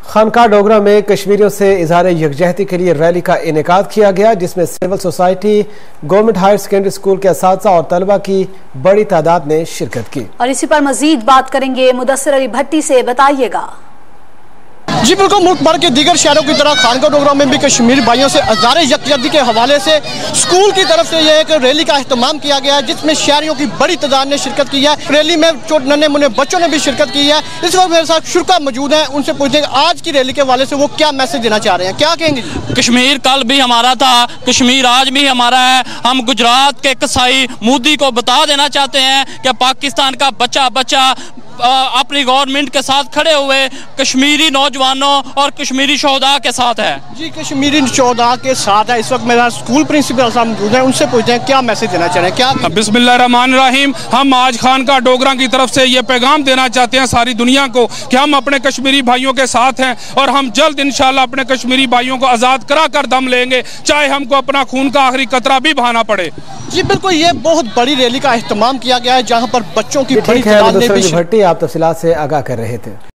खानका डोगरा में कश्मीरियों से इजहार यकजहती के लिए रैली का इनेकाद किया गया, जिसमें civil society, government higher secondary school के असातिज़ा और तलबा की बड़ी तादाद ने शिरकत की। और इसी पर मजीद बात करेंगे मुदस्सिर अली भट्टी से, बताइएगा। जी बिल्कुल, मुल्क भर के दीगर शहरों की तरह खानका डोगरा में भी कश्मीरी भाइयों से इज़हार यकजहती के हवाले से स्कूल की तरफ से यह एक रैली का अहतमाम किया गया है, जिसमें शहरियों की बड़ी तादाद ने शिरकत की है। रैली में नन्हे मुन्ने बच्चों ने भी शिरकत की है। इस वक्त मेरे साथ शुरा मौजूद हैं, उनसे पूछेंगे आज की रैली के हवाले से वो क्या मैसेज देना चाह रहे हैं। क्या कहेंगे? कश्मीर कल भी हमारा था, कश्मीर आज भी हमारा है। हम गुजरात के कसाई मोदी को बता देना चाहते हैं कि पाकिस्तान का बच्चा बच्चा अपनी गवर्नमेंट के साथ खड़े हुए कश्मीरी नौजवानों और कश्मीरी शोहदा के साथ है। जी, कश्मीरी शोहदा के साथ है। इस वक्त मेरा स्कूल प्रिंसिपल साहब मौजूद हैं, उनसे पूछते हैं क्या मैसेज देना चाह रहे हैं। क्या? बिस्मिल्लाहिर्रहमानिर्रहीम। हम आज खानका डोगरा की तरफ से ये पैगाम देना चाहते हैं सारी दुनिया को कि हम अपने कश्मीरी भाइयों के साथ हैं और हम जल्द इंशाल्लाह अपने कश्मीरी भाइयों को आज़ाद करा कर दम लेंगे, चाहे हमको अपना खून का आखिरी कतरा भी बहाना पड़े। जी बिल्कुल, ये बहुत बड़ी रैली का अहतमाम किया गया है, जहाँ पर बच्चों की बड़ी तादाद ने भी। भट्टी आप तफसीलात से आगाह कर रहे थे।